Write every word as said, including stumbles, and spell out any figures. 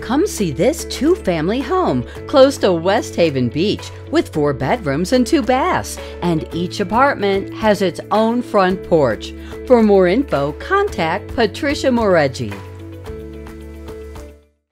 Come see this two-family home close to West Haven Beach with four bedrooms and two baths, and each apartment has its own front porch. For more info, contact Patricia Moreggi.